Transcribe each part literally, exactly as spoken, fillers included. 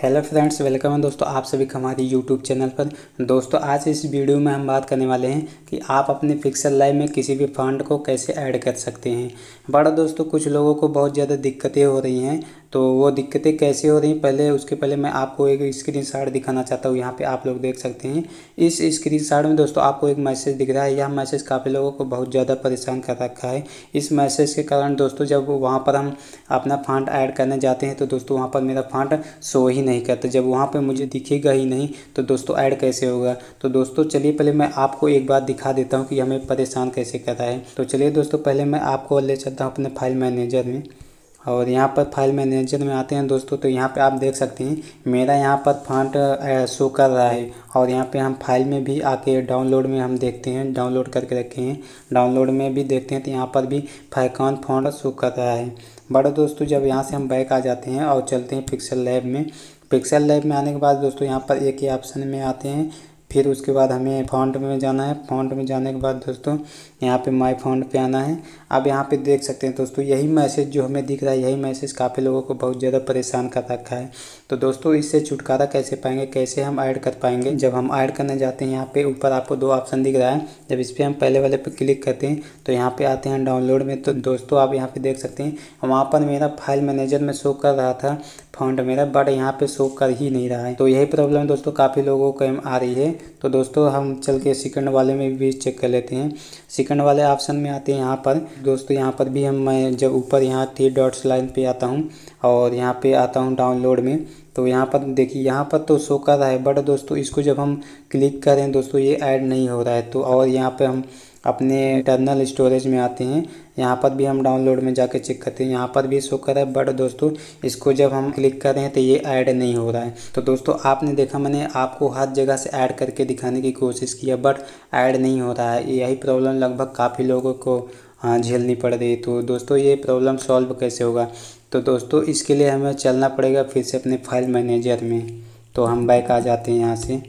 Hello friends, welcome है दोस्तों आप सभी का हमारे यूट्यूब चैनल पर। दोस्तों आज इस वीडियो में हम बात करने वाले हैं कि आप अपने पिक्सल लाइव में किसी भी फॉन्ट को कैसे ऐड कर सकते हैं। बड़ा दोस्तों कुछ लोगों को बहुत ज़्यादा दिक्कतें हो रही हैं, तो वो दिक्कतें कैसे हो रही हैं पहले उसके पहले मैं आपको एक स्क्रीनशॉट दिखाना चाहता हूँ। यहाँ पे आप लोग देख सकते हैं इस स्क्रीनशॉट में दोस्तों आपको एक मैसेज दिख रहा है। यह मैसेज काफ़ी लोगों को बहुत ज़्यादा परेशान कर रखा है। इस मैसेज के कारण दोस्तों जब वहाँ पर हम अपना फॉन्ट ऐड करने जाते हैं तो दोस्तों वहाँ पर मेरा फॉन्ट शो ही नहीं करता। जब वहाँ पे मुझे दिखेगा ही नहीं तो दोस्तों ऐड कैसे होगा। तो दोस्तों चलिए पहले मैं आपको एक बात दिखा देता हूँ कि हमें परेशान कैसे कर रहा है। तो चलिए दोस्तों पहले मैं आपको ले चलता हूँ अपने फाइल मैनेजर में, और यहाँ पर फाइल मैनेजर में आते हैं दोस्तों। तो यहाँ पे आप देख सकते हैं मेरा यहाँ पर फॉन्ट शो कर रहा है, और यहाँ पे हम फाइल में भी आके डाउनलोड में हम देखते हैं, डाउनलोड करके रखे हैं, डाउनलोड में भी देखते हैं तो यहाँ पर भी फैकॉन फॉन्ट शो कर रहा है। बड़ा दोस्तों जब यहाँ से हम बैक आ जाते हैं और चलते हैं पिक्सल लैब में। पिक्सल लैब में आने के बाद दोस्तों यहाँ पर एक ही ऑप्शन में आते हैं, फिर उसके बाद हमें फॉन्ट में जाना है। फॉन्ट में जाने के बाद दोस्तों यहाँ पे माय फॉन्ट पे आना है। अब यहाँ पे देख सकते हैं दोस्तों यही मैसेज जो हमें दिख रहा है, यही मैसेज काफ़ी लोगों को बहुत ज़्यादा परेशान कर रखा है। तो दोस्तों इससे छुटकारा कैसे पाएंगे, कैसे हम ऐड कर पाएंगे। जब हम ऐड करने जाते हैं यहाँ पे ऊपर आपको दो ऑप्शन दिख रहा है, जब इस पर हम पहले वाले पे क्लिक करते हैं तो यहाँ पे आते हैं डाउनलोड में। तो दोस्तों आप यहाँ पे देख सकते हैं वहाँ पर मेरा फाइल मैनेजर में शो कर रहा था फॉन्ट मेरा, बट यहाँ पे शो कर ही नहीं रहा है। तो यही प्रॉब्लम दोस्तों काफ़ी लोगों को आ रही है। तो दोस्तों हम चल के सेकंड वाले में भी चेक कर लेते हैं। सेकंड वाले ऑप्शन में आते हैं यहाँ पर दोस्तों, यहाँ पर भी हम मैं जब ऊपर यहाँ थ्री डॉट्स लाइन पे आता हूँ और यहाँ पे आता हूँ डाउनलोड में, तो यहाँ पर देखिए यहाँ पर तो शो कर रहा है, बट दोस्तों इसको जब हम क्लिक करें दोस्तों ये ऐड नहीं हो रहा है। तो और यहाँ पे हम अपने इंटरनल स्टोरेज में आते हैं, यहाँ पर भी हम डाउनलोड में जाके चेक करते हैं, यहाँ पर भी शो कर रहा है, बट दोस्तों इसको जब हम क्लिक कर रहे हैं तो ये ऐड नहीं हो रहा है। तो दोस्तों आपने देखा मैंने आपको हर जगह से ऐड करके दिखाने की कोशिश किया, बट ऐड नहीं हो रहा है। यही प्रॉब्लम लगभग काफ़ी लोगों को हाँ झेलनी पड़ रही है। तो दोस्तों ये प्रॉब्लम सॉल्व कैसे होगा, तो दोस्तों इसके लिए हमें चलना पड़ेगा फिर से अपने फाइल मैनेजर में। तो हम बैक आ जाते हैं यहाँ से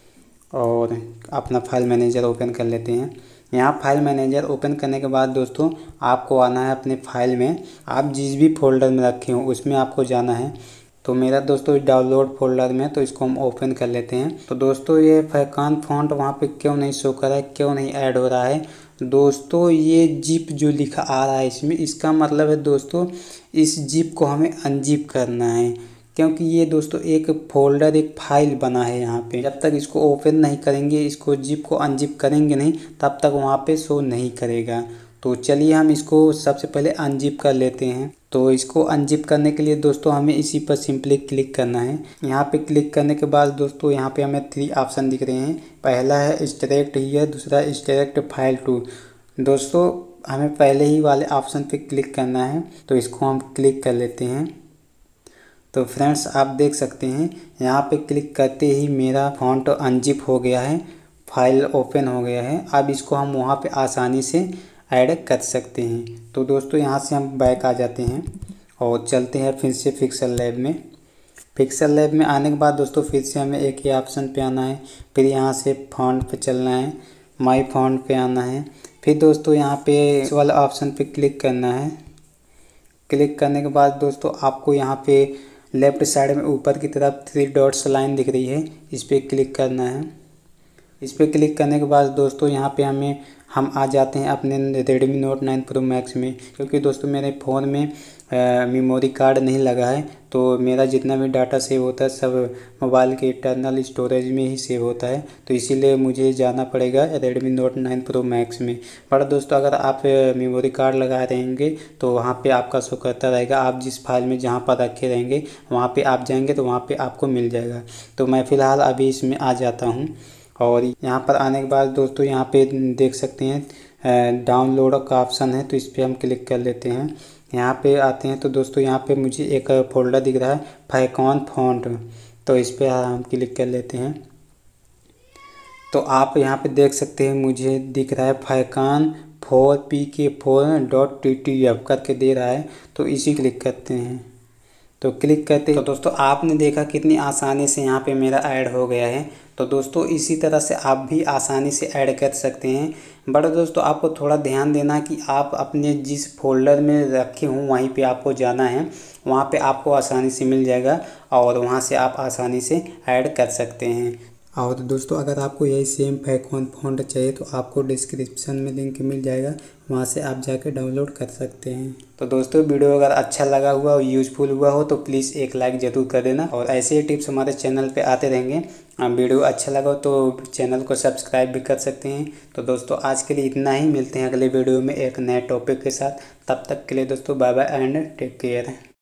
और अपना फाइल मैनेजर ओपन कर लेते हैं। यहाँ फाइल मैनेजर ओपन करने के बाद दोस्तों आपको आना है अपने फाइल में, आप जिस भी फोल्डर में रखे हो उसमें आपको जाना है। तो मेरा दोस्तों डाउनलोड फोल्डर में, तो इसको हम ओपन कर लेते हैं। तो दोस्तों ये फैकॉन फॉन्ट वहाँ पे क्यों नहीं शो कर रहा है, क्यों नहीं ऐड हो रहा है दोस्तों, ये जिप जो लिखा आ रहा है इसमें, इसका मतलब है दोस्तों इस जिप को हमें अनजिप करना है, क्योंकि ये दोस्तों एक फोल्डर एक फाइल बना है यहाँ पे। जब तक इसको ओपन नहीं करेंगे, इसको जिप को अनजिप करेंगे नहीं, तब तक वहाँ पे शो नहीं करेगा। तो चलिए हम इसको सबसे पहले अनजिप कर लेते हैं। तो इसको अनजिप करने के लिए दोस्तों हमें इसी पर सिंपली क्लिक करना है। यहाँ पे क्लिक करने के बाद दोस्तों यहाँ पे हमें थ्री ऑप्शन दिख रहे हैं। पहला है एक्सट्रैक्ट हियर, दूसरा एक्सट्रैक्ट फाइल टू। दोस्तों हमें पहले ही वाले ऑप्शन पे क्लिक करना है, तो इसको हम क्लिक कर लेते हैं। तो फ्रेंड्स आप देख सकते हैं यहाँ पे क्लिक करते ही मेरा फॉन्ट अनजिप हो गया है, फाइल ओपन हो गया है। अब इसको हम वहाँ पे आसानी से ऐड कर सकते हैं। तो दोस्तों यहाँ से हम बैक आ जाते हैं और चलते हैं फिर से पिक्सल लैब में। पिक्सल लैब में आने के बाद दोस्तों फिर से हमें एक ही ऑप्शन पे आना है, फिर यहाँ से फॉन्ट पे चलना है, माय फॉन्ट पे आना है, फिर दोस्तों यहाँ पे इस वाला ऑप्शन पे क्लिक करना है। क्लिक करने के बाद दोस्तों आपको यहाँ पे लेफ़्ट साइड में ऊपर की तरफ थ्री डॉट्स लाइन दिख रही है, इस पर क्लिक करना है। इस पर क्लिक करने के बाद दोस्तों यहाँ पे हमें हम आ जाते हैं अपने Redmi note nine pro max में, क्योंकि दोस्तों मेरे फ़ोन में मेमोरी कार्ड नहीं लगा है, तो मेरा जितना भी डाटा सेव होता है सब मोबाइल के इंटरनल स्टोरेज में ही सेव होता है। तो इसीलिए मुझे जाना पड़ेगा Redmi note nine pro max में। पर दोस्तों अगर आप मेमोरी कार्ड लगा रहेंगे तो वहाँ पे आपका शो करता रहेगा, आप जिस फाइल में जहाँ पर रखे रहेंगे वहाँ पे आप जाएंगे तो वहाँ पे आपको मिल जाएगा। तो मैं फ़िलहाल अभी इसमें आ जाता हूँ, और यहाँ पर आने के बाद दोस्तों यहाँ पे देख सकते हैं डाउनलोड का ऑप्शन है, तो इस पर हम क्लिक कर लेते हैं। यहाँ पे आते हैं तो दोस्तों यहाँ पे मुझे एक फोल्डर दिख रहा है फैकॉन फॉन्ट, तो इस पर हम क्लिक कर लेते हैं। तो आप यहाँ पे देख सकते हैं मुझे दिख रहा है फैकॉन four P K four dot T T F करके दे रहा है, तो इसी क्लिक करते हैं। तो क्लिक करते तो दोस्तों आपने देखा कितनी आसानी से यहाँ पे मेरा ऐड हो गया है। तो दोस्तों इसी तरह से आप भी आसानी से ऐड कर सकते हैं। बट दोस्तों आपको थोड़ा ध्यान देना कि आप अपने जिस फोल्डर में रखे हों वहीं पे आपको जाना है, वहाँ पे आपको आसानी से मिल जाएगा और वहाँ से आप आसानी से ऐड कर सकते हैं। और दोस्तों अगर आपको यही सेम फैकॉन फ़ॉन्ट चाहिए तो आपको डिस्क्रिप्शन में लिंक मिल जाएगा, वहाँ से आप जाकर डाउनलोड कर सकते हैं। तो दोस्तों वीडियो अगर अच्छा लगा हुआ और यूज़फुल हुआ हो तो प्लीज़ एक लाइक ज़रूर कर देना और ऐसे ही टिप्स हमारे चैनल पे आते रहेंगे। वीडियो अच्छा लगा तो चैनल को सब्सक्राइब भी कर सकते हैं। तो दोस्तों आज के लिए इतना ही, मिलते हैं अगले वीडियो में एक नए टॉपिक के साथ। तब तक के लिए दोस्तों bye bye and take care.